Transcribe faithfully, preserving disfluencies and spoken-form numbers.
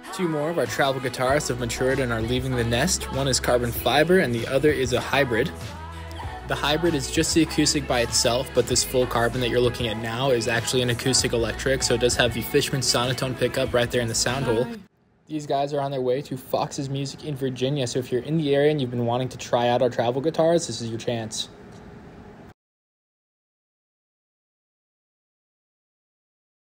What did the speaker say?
Two more of our travel guitars have matured and are leaving the nest. One is carbon fiber and the other is a hybrid. The hybrid is just the acoustic by itself, but this full carbon that you're looking at now is actually an acoustic electric, so it does have the Fishman Sonotone pickup right there in the sound hole. These guys are on their way to Fox's Music in Virginia, so if you're in the area and you've been wanting to try out our travel guitars, this is your chance.